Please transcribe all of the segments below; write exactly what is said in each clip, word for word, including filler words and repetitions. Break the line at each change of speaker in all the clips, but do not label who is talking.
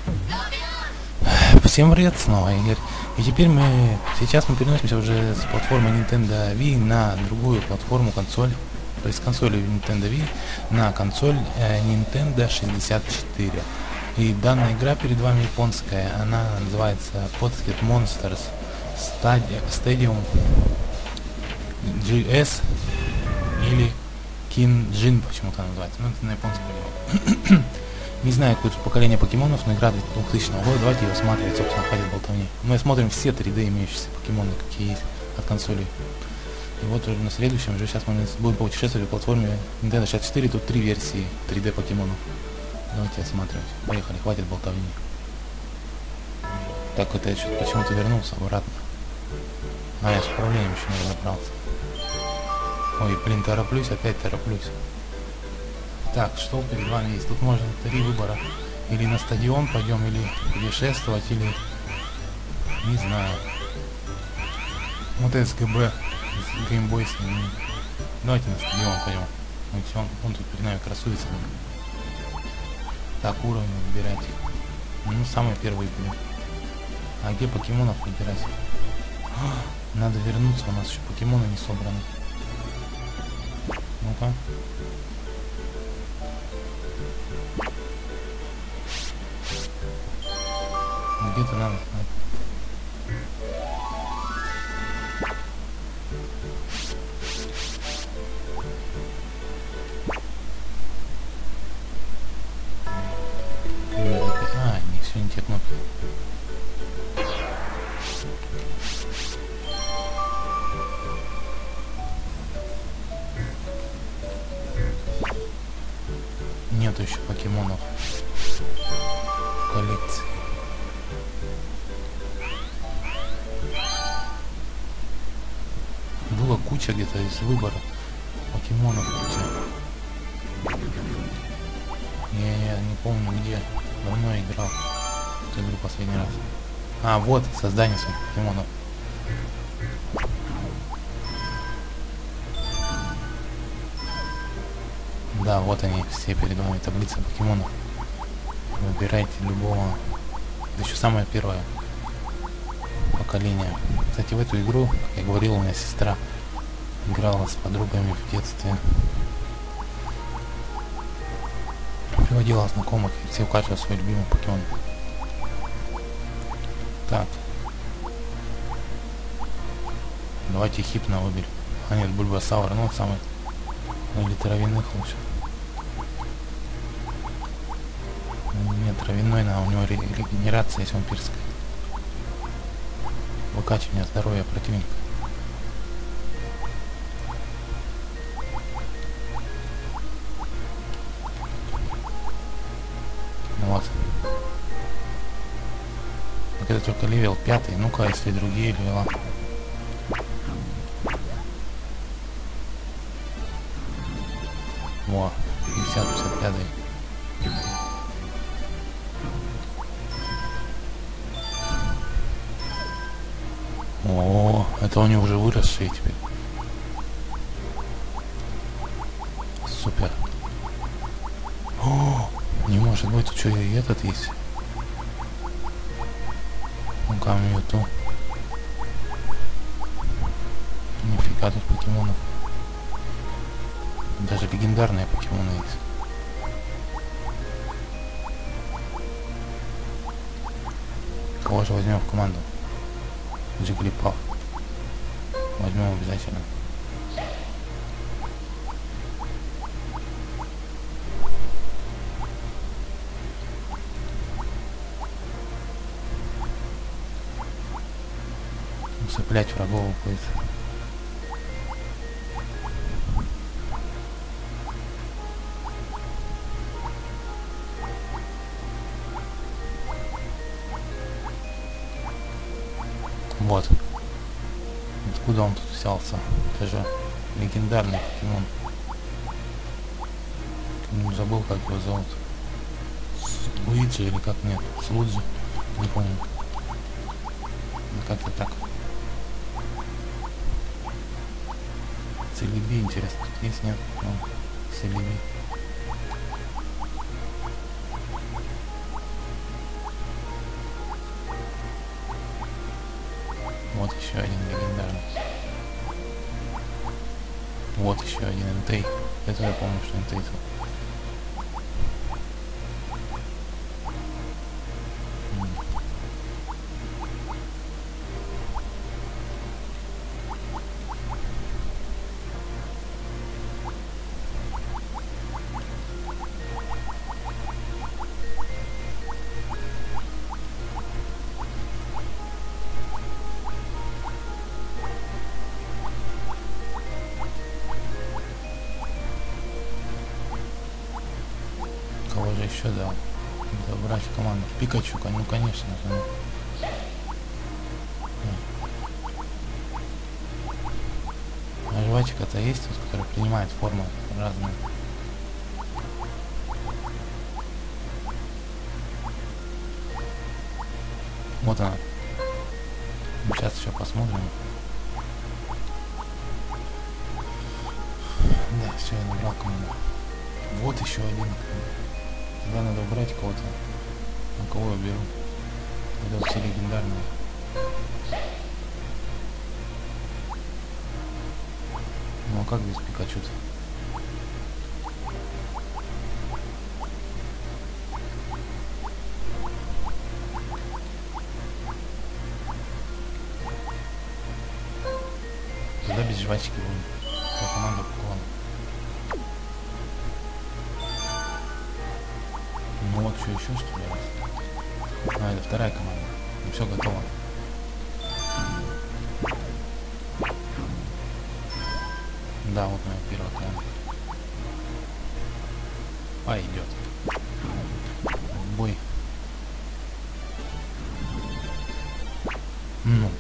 Всем привет снова, Игорь. И теперь мы, сейчас мы переносимся уже с платформы Nintendo Wii на другую платформу, консоль. То есть с консоли Nintendo Wii на консоль э, Nintendo шестьдесят четыре. И данная игра перед вами японская, она называется Pocket Monsters Stadium джи эс или Kinjin почему-то называется, но это на японском. Не знаю, какое тут поколение покемонов, но игра двухтысячного года, давайте ее осматривать, собственно, хватит болтовни. Мы смотрим все три дэ имеющиеся покемоны, какие есть от консолей. И вот уже на следующем, уже сейчас мы будем путешествовать по платформе Nintendo шестьдесят четыре, тут три версии три дэ покемонов. Давайте осматривать. Поехали, хватит болтовни. Так, это я что-то почему-то вернулся обратно. А, я с управлением еще не разобрался. Ой, блин, тороплюсь, опять тороплюсь. Так, что перед вами есть? Тут можно три выбора. Или на стадион пойдем, или путешествовать, или... Не знаю. Вот это с ГБ, с геймбой с ним. Давайте на стадион пойдем. Вот он, он тут перед нами красуется. Так, уровень выбирать. Ну, самый первый будем. А где покемонов выбирать? А, надо вернуться, у нас еще покемоны не собраны. Ну-ка. Где-то надо. А, не все не те кнопки. Нету еще покемонов в коллекции. Было куча где-то из выбора покемонов куча. Я, я не помню где. Давно играл в эту игру последний раз. А, вот создание своих покемонов. Да, вот они все перед вами, таблица покемонов. Выбирайте любого. Это еще самое первое поколение. Кстати, в эту игру, как я говорил, у меня сестра играла с подругами в детстве. Приводила знакомых, и все у каждого свой любимый покемон. Так. Давайте Хипно выберем. А нет, Бульбасаур, ну самый. Или травяных лучше. Нет, травяной, но у него регенерация есть вампирская. Выкачивание здоровья противника. Ну вот. Так это только левел пятый. Ну-ка, если другие левела. Во, пятьдесят пятьдесят пять. О, это у него уже выросшие теперь. Супер. О, не может быть, тут что и этот есть. Ну-ка, Мьюту. Нифига тут покемонов. Даже легендарные покемоны есть. Кого же возьмем в команду? Джиглипав. Возьмем обязательно. Усыплять врагов будет. Вот. Откуда он тут взялся? Это же легендарный покемон. Ну, забыл, как его зовут. Луиджи или как? Нет, Слуджи. Не помню. Как-то так. Целеби, интересно, тут есть, нет? Ну, Целеби. Вот еще один легендарный. Вот еще один Энтей. Это я помню, что Энтей тут. Кого же еще дал? Добрать в команду. Пикачу, ну конечно же. А жвачка-то есть тут, которая принимает форму разные. Вот она. Сейчас еще посмотрим. Да, все, я набрал команду. Вот еще один. Тогда надо убрать кого-то. На кого я беру? Это все легендарные. Ну а как без Пикачу-то? Тогда без жвачки будет. По команду Поколон. Ну вот что еще что ли? А, это вторая команда. Ну, все готово. Да, вот моя первая команда. Пойдет. Бой. Ну.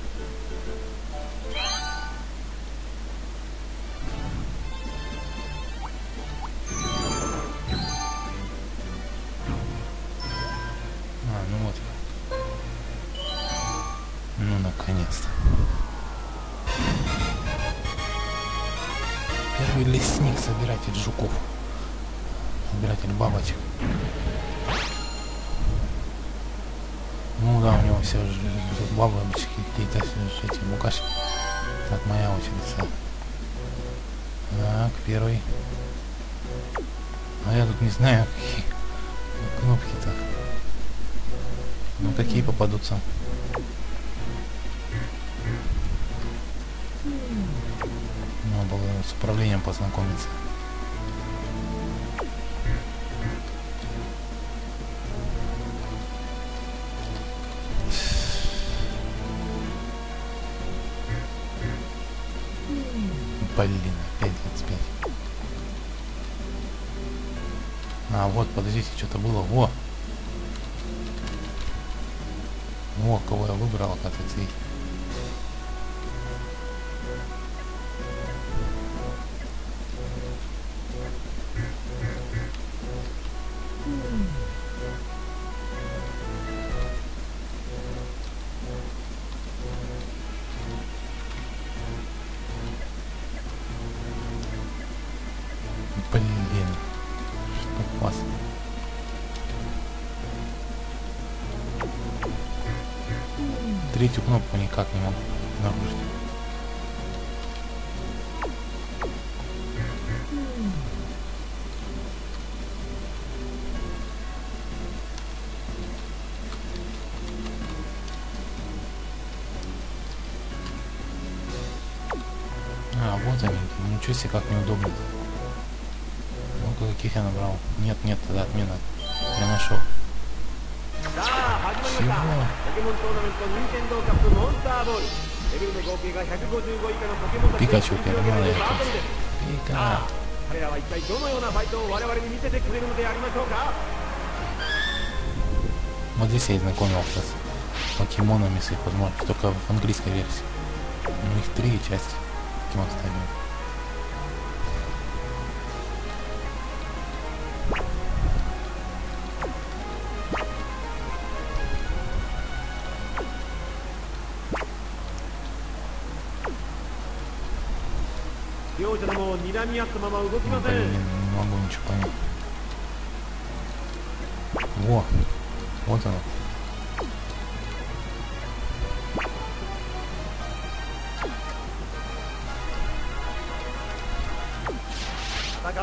А, ну вот. Ну, наконец-то. Первый лесник, собиратель жуков. Собиратель бабочек. Ну да, у него все бабочки какие-то, эти букашки. Так, моя очередь. Так, первый. А я тут не знаю, какие кнопки-то. Ну, какие попадутся. Надо было с управлением познакомиться. Блин, опять двадцать пять. А, вот, подождите, что-то было. Во! Во, кого я выбрал, оказывается. Блин, что классно. Третью кнопку никак не могу обнаружить. А, вот они. Ничего себе, как неудобно. Ну-ка, каких я набрал? Нет, нет, тогда отмена. Я нашел. Чего? Пикачу перемена я тут. Пика. Вот здесь я и знакомился с покемонами, с их возможностью, только в английской версии. Ну их три части. Покемон стадиум. Блин, не могу ничего понять. Во, вот оно.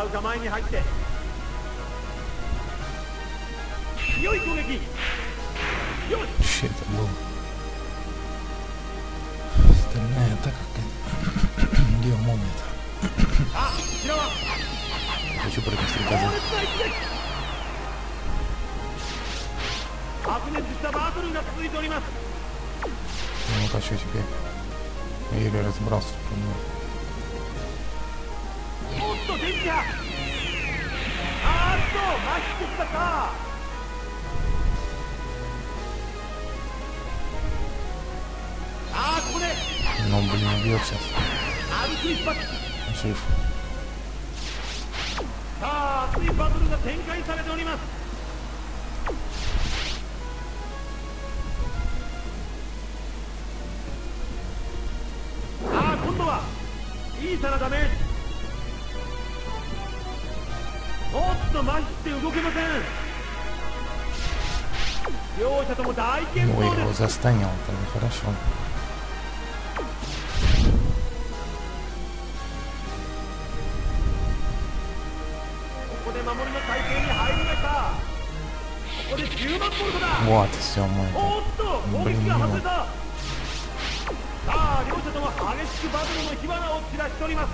う構えに入って強い攻撃。よし。
Вообще это было. Стальная атака. Где он момент?
あ、こちらは
Хочу провести
強
газы.
烈な一撃。白熱したバトルが続いております。
Ну, хочу теперь. Я еле разобрался с проблемой.
おっと電気波。あーっと麻痺してきたか。あーここで
Но, блин, убьет сейчас.
アルクリスパッチ。
Жив.
さあ熱いバトルが展開されております。ああ今度はいいさなダメージ。おっと麻痺して動けません。両者とも大健
Ой,
闘
его
です。
застанил, это нехорошо.
ここで守りの体勢に入りました。ここでじゅうまんボルトだ。
Вот, все, мы.
おっと攻撃が外れた。さあ両者とも激しくバトルの火花を散らしております。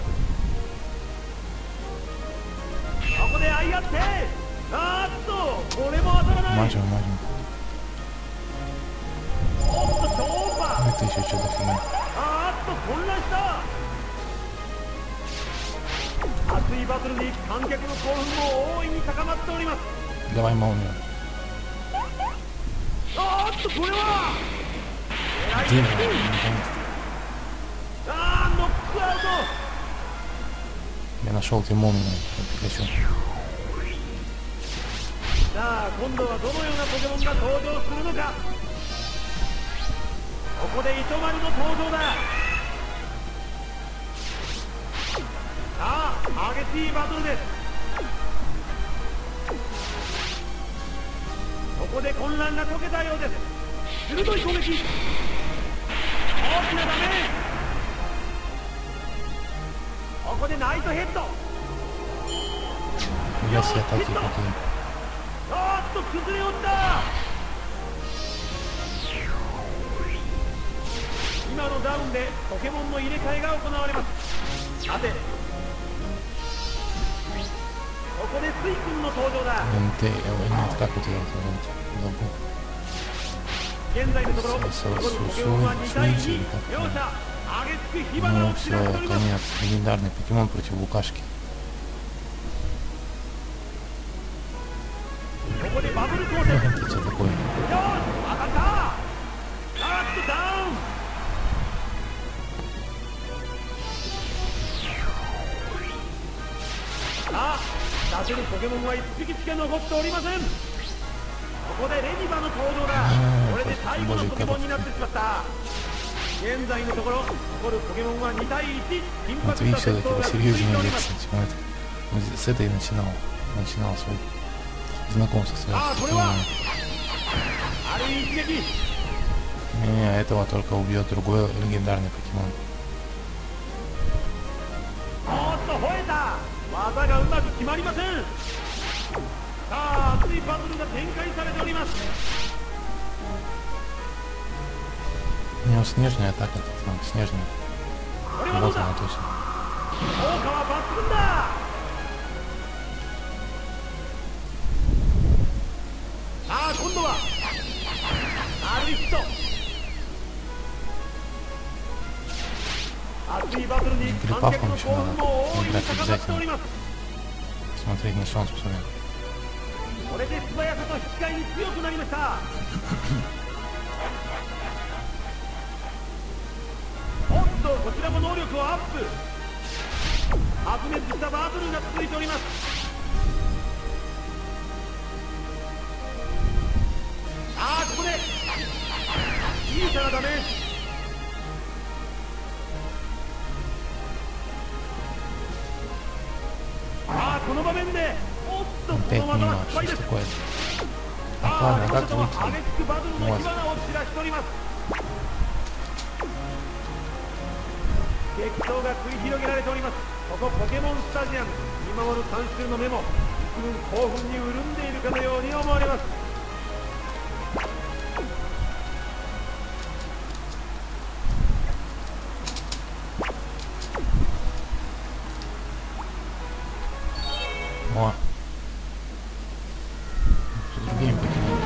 ここで相合って、あーっとこれも当たらない。
Мажем, мажем.
おっと超音波。
Это еще что-то фигня.
あーっと混乱した。熱いバトルに観客の興奮も大いに高まっております。
Давай молнию.
あーっとこれは
Где она? Наконец-то.
あーノックアウト。
Я нашел тебе молнию. Пикачу.
さあ今度はどのようなポケモンが登場するのか。ここで糸丸の登場だ。さあ激しいバトルです。ここで混乱が解けたようです。鋭い攻撃。大きなダメージ。 ここでナイトヘッド。
Я себе атаки какие.
あーっと崩れ落ちた。今のダウンでポケモンの入れ替えが行われます。さてここでスイ君の登場だ。
НТ, э, нет, как у тебя это забыл.
現在のところ残るポケモンはに対に。両者激しく火花
Ну
を散
все,
らしております。
конец. Легендарный покемон против букашки.
ここでバブル光線。
Это что такое?
よし当たった。あーっとダウン。さあ出せるポケモンはいっぴきしか残っておりません。ここでレニバの登場だ。これで最後のポケモンになってしまった。現在のところ残るポケモンはに対いち。緊
Вот
迫し
видишь,
た戦
все-таки
闘が続いて
посерьезнее
おりま
лекция.
す。
Типа это, вот с этой начинал. Начинал свой знакомство с
あーこれは
покемонами.
ある一撃。
Не, этого только убьет другой легендарный покемон.
おっと吠えた。技がうまく決まりません。さあ熱いバトルが展開されております。
У него снежная атака, там, снежная.
これはどう
Вот
だ。
она точно.
効果は抜群だ。さあ今度はアルイヒット。熱いバトルに観客の興奮も大いに高まっております。
Смотреть на шанс посмотрим.
これで素早さと引き換えに強くなりました。おっとこちらも能力をアップ。白熱したバトルが続いております。ああここで小さなダメージ。ああこの場面でおっとこ
Опять
の技
мимо.
は失敗
Что
です。
такое?
あ
Так,
あ
ладно,
両
как
者とも
выйти?
激しくバトルの火花を散らしております。激闘が繰り広げられております。 ここポケモンスタジアム、見守る観衆の目も幾分興奮に潤んでいるかのように思われます。
О, другими покемонами.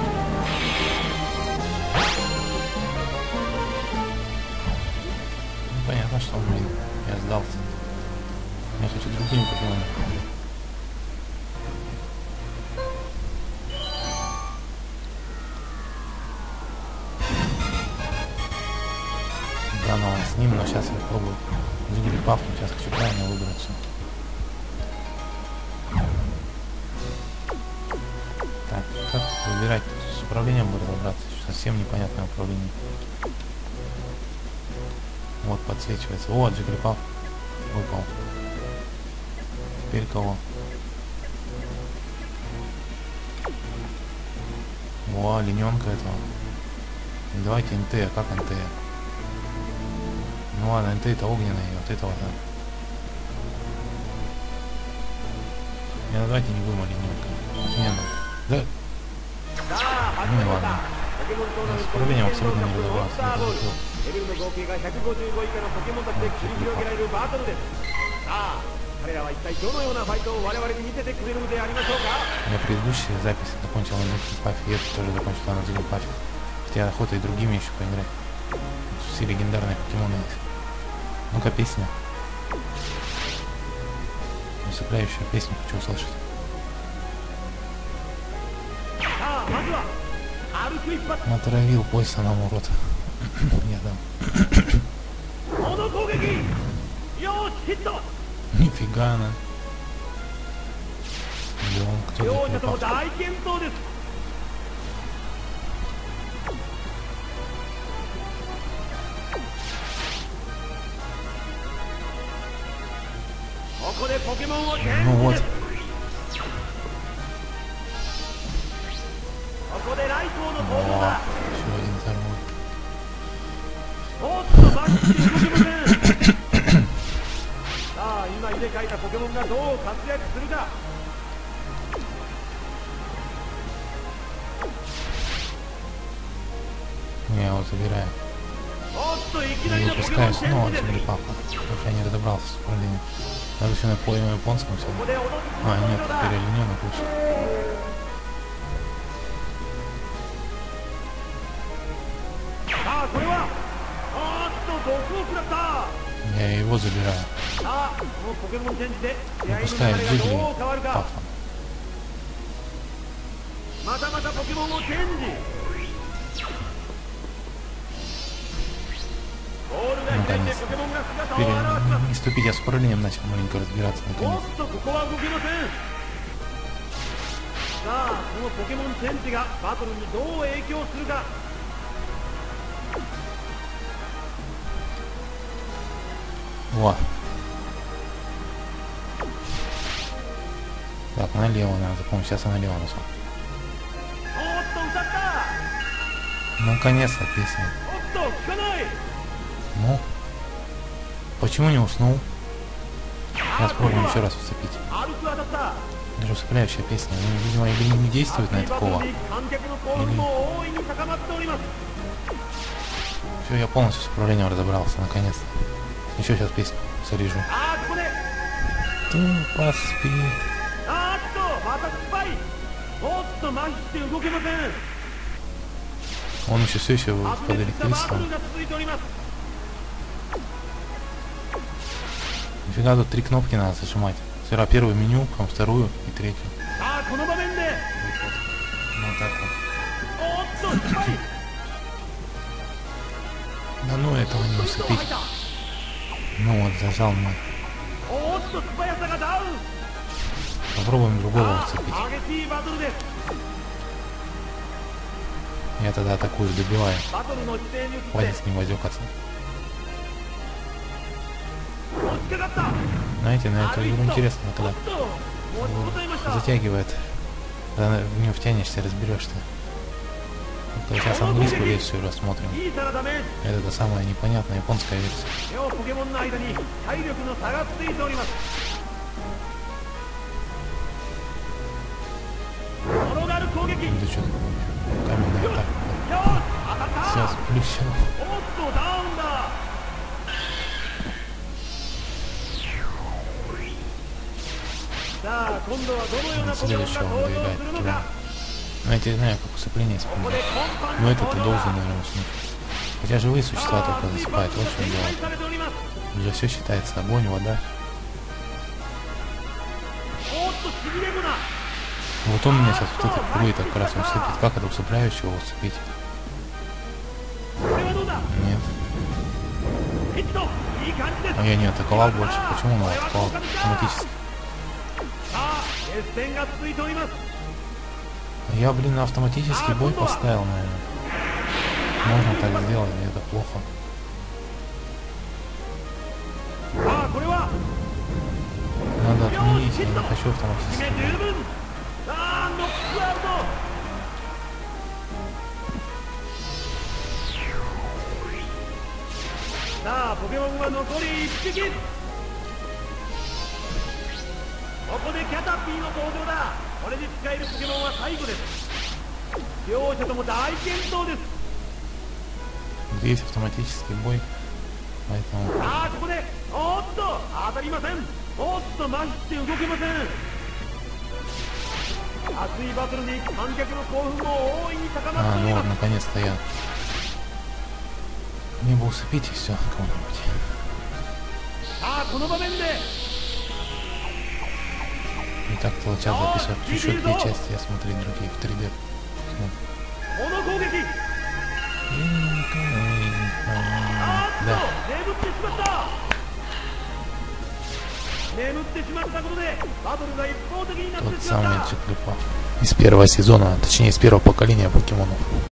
Ну, понятно, что, блин, я сдался. Я хочу другими покемонами. Да, ну он с ним, но сейчас я пробую Jigglypuff, но сейчас хочу правильно выбрать все. Так, как выбирать? С управлением буду разобраться, совсем непонятное управление. Вот подсвечивается. Вот Jigglypuff выпал. Теперь кого? О, олененка этого. Давайте эн тэ, а как эн тэ? Ну ладно, эн тэ это огненный, вот этого да. Не, ну давайте не будем олененка. Не, ну, да. Ну и ладно. С управлением абсолютно не разобрался. Не Я предыдущие записи закончил на Jigglypuff, и это тоже закончил на Jigglypuff. Хотя охота и другими еще поиграть. Все легендарные покемоны есть. Ну-ка, песня. Усыпляющая песню хочу услышать. Натравил пояса на урод. Я дам. Нифига она. Леон, кто Jigglypuff? Ну вот. О, еще один взорву. Я его забираю. Не выпускаю снова Jigglypuff. Я не разобрался с управлением. Надо еще на по-японскому все. А, нет, теперь олененок лучше. Я его забираю. Выпускаю Jigglypuff. Наконец. Теперь не ступить, я с управлением начал маленько разбираться наконец. Во. Так, налево надо, помню, сейчас я налево нажал. Наконец-то песня. Ну, почему не уснул? Сейчас пробуем еще раз усыпить. Даже усыпляющая песня. Ну, видимо, или не действует на это кова. Или... Все, я полностью с управлением разобрался, наконец-то. Еще сейчас песню заряжу. Ты поспи. Он еще все еще под электричеством. Нифига, тут три кнопки надо зажимать. Сперва первую меню, потом вторую и третью. Вот так вот. Да ну этого не усыпить. Ну вот, зажал меня. Попробуем другого усыпить. Я тогда атакую, добиваю. Хватит с ним возюкаться. Знаете, на эту игру интересно, когда затягивает, когда в нее втянешься, разберешься. сейчас английскую версию рассмотрим.
いい皿だめ
Это та самая непонятная японская версия.
両ポケモンの間に体力の差がついております転がる攻撃
Да что такое? Каменная атака.
よーし当たった
Сейчас плющу.
おっとダウンださあ今度はどのようなポケモンが
Следующего
登
надо
場
играть
するの
покемон.
か
Ну я тебе знаю, как усыпление
ここで
использовать.
コンパン
Но
の
это ты
登場
должен, наверное, уснуть. Хотя живые существа только засыпают. Вот в чем дело.
されております
Уже все считается. Огонь, вода.
おっとしびれもな
Вот он меня сейчас вот этой кругой так как раз усыпит. Как это усыпляющего усыпить?
これはどうだ
Нет.
ヒットいい感じです
А я не атаковал больше. Почему он его атаковал автоматически?
さあ接戦が続いております
Я, блин, на автоматический бой поставил, наверное. Можно так сделать, но это плохо.
さあこれは
Надо отменить, я
ヒッ
не
ト
хочу
決
автоматически.
め十分さあノックアウトさあポケモンは残りいっぴきここでキャタピーの登場だこれで使えるポケモンは最後です両者とも大健闘です
Есть автоматический бой, поэтому
さあここでおっと当たりませんおっとまして動けません熱いバトルに観客の興奮も大いに高ま
А,
ってお
ну
りま
вот,
す
наконец-то я. Мне бы усыпить и все кого-нибудь.
さあこの場面で
Не так получал записывать чуть-чуть две части, я смотрю другие в три дэ.
この攻撃 あっと
Да,
眠ってしまった眠ってしまったことでバトルが一方的になっ
тот
てしまっ
самый
た
Чиклюпа. Из первого сезона, точнее из первого поколения покемонов.